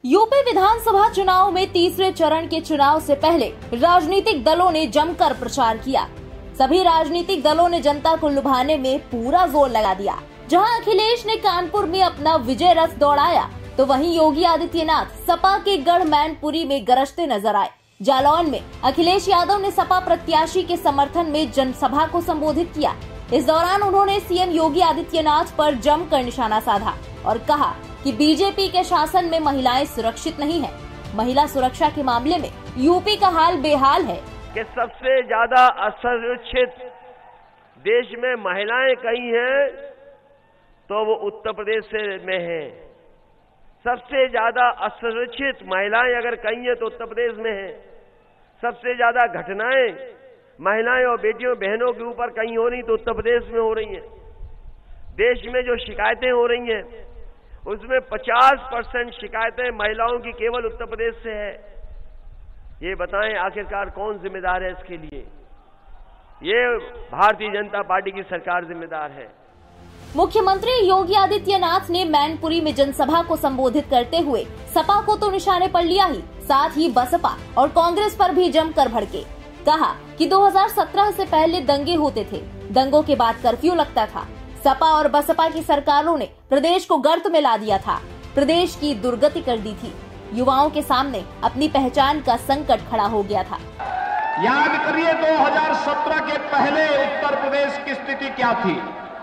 UP विधानसभा चुनाव में तीसरे चरण के चुनाव से पहले राजनीतिक दलों ने जमकर प्रचार किया। सभी राजनीतिक दलों ने जनता को लुभाने में पूरा जोर लगा दिया। जहां अखिलेश ने कानपुर में अपना विजय रथ दौड़ाया, तो वहीं योगी आदित्यनाथ सपा के गढ़ मैनपुरी में गरजते नजर आए। जालौन में अखिलेश यादव ने सपा प्रत्याशी के समर्थन में जनसभा को संबोधित किया। इस दौरान उन्होंने सीएम योगी आदित्यनाथ पर जमकर निशाना साधा और कहा कि बीजेपी के शासन में महिलाएं सुरक्षित नहीं है। महिला सुरक्षा के मामले में यूपी का हाल बेहाल है कि सबसे ज्यादा असुरक्षित देश में महिलाएं कहीं हैं तो वो उत्तर प्रदेश में हैं। सबसे ज्यादा असुरक्षित महिलाएं अगर कहीं हैं तो उत्तर प्रदेश में हैं। सबसे ज्यादा घटनाएं महिलाएं और बेटियों बहनों के ऊपर कहीं हो रही तो उत्तर प्रदेश में हो रही हैं। देश में जो शिकायतें हो रही हैं उसमें 50% शिकायतें महिलाओं की केवल उत्तर प्रदेश से है। ये बताएं आखिरकार कौन जिम्मेदार है इसके लिए? ये भारतीय जनता पार्टी की सरकार जिम्मेदार है। मुख्यमंत्री योगी आदित्यनाथ ने मैनपुरी में जनसभा को संबोधित करते हुए सपा को तो निशाने पर लिया ही, साथ ही बसपा और कांग्रेस पर भी जमकर भड़के। कहा कि 2017 से पहले दंगे होते थे, दंगों के बाद कर्फ्यू लगता था। सपा और बसपा की सरकारों ने प्रदेश को गर्त में ला दिया था, प्रदेश की दुर्गति कर दी थी। युवाओं के सामने अपनी पहचान का संकट खड़ा हो गया था। याद करिए 2017 के पहले उत्तर प्रदेश की स्थिति क्या थी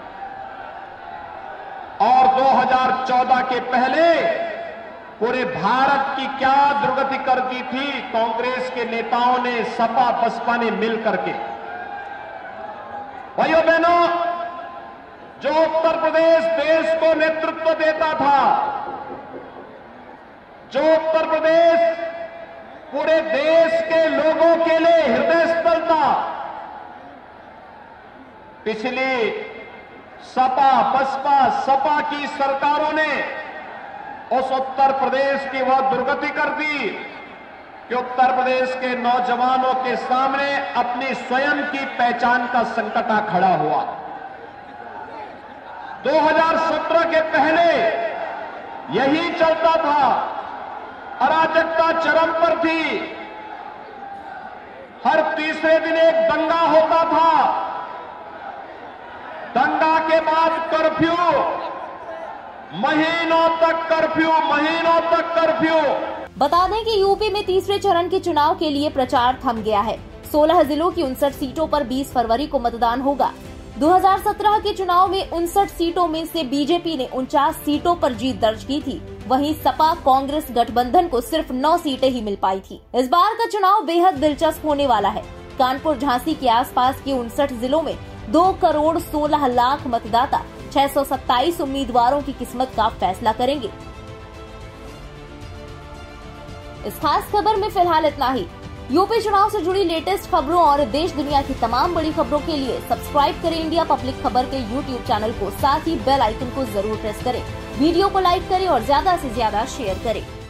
और 2014 के पहले पूरे भारत की क्या दुर्गति कर दी थी कांग्रेस के नेताओं ने, सपा बसपा ने मिल करके। भाइयों बहनों, जो उत्तर प्रदेश देश को नेतृत्व देता था, जो उत्तर प्रदेश पूरे देश के लोगों के लिए हृदय स्थल था, पिछली सपा बसपा सपा की सरकारों ने उस उत्तर प्रदेश की वह दुर्गति कर दी कि उत्तर प्रदेश के नौजवानों के सामने अपनी स्वयं की पहचान का संकट आ खड़ा हुआ। 2017 के पहले यही चलता था, अराजकता चरम पर थी। हर तीसरे दिन एक दंगा होता था, दंगा के बाद कर्फ्यू, महीनों तक कर्फ्यू। बता दें कि यूपी में तीसरे चरण के चुनाव के लिए प्रचार थम गया है। 16 जिलों की 59 सीटों पर 20 फरवरी को मतदान होगा। 2017 के चुनाव में 59 सीटों में से बीजेपी ने 49 सीटों पर जीत दर्ज की थी। वहीं सपा कांग्रेस गठबंधन को सिर्फ 9 सीटें ही मिल पाई थी। इस बार का चुनाव बेहद दिलचस्प होने वाला है। कानपुर झांसी के आसपास के 59 जिलों में 2 करोड़ 16 लाख मतदाता 627 उम्मीदवारों की किस्मत का फैसला करेंगे। इस खास खबर में फिलहाल इतना ही। यूपी चुनाव से जुड़ी लेटेस्ट खबरों और देश दुनिया की तमाम बड़ी खबरों के लिए सब्सक्राइब करें इंडिया पब्लिक खबर के यूट्यूब चैनल को, साथ ही बेल आइकन को जरूर प्रेस करें। वीडियो को लाइक करें और ज्यादा से ज्यादा शेयर करें।